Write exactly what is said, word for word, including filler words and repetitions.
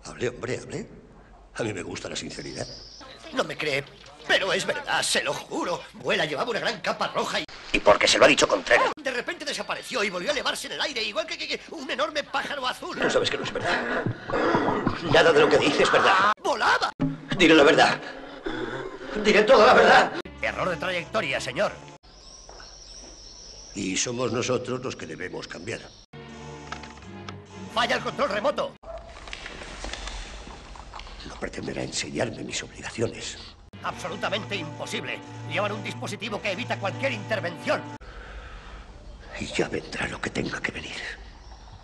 Hable, hombre, hable. A mí me gusta la sinceridad. No me cree, pero es verdad, se lo juro. Vuela llevaba una gran capa roja y... Y porque se lo ha dicho Contreras. De repente desapareció y volvió a elevarse en el aire, igual que, que, que un enorme pájaro azul. No sabes que no es verdad. Nada de lo que dices es verdad. ¡Volaba! Diré la verdad. Diré toda la verdad. Error de trayectoria, señor. Y somos nosotros los que debemos cambiar. Falla el control remoto. No pretenderá enseñarme mis obligaciones. Absolutamente imposible. Llevan un dispositivo que evita cualquier intervención. Y ya vendrá lo que tenga que venir.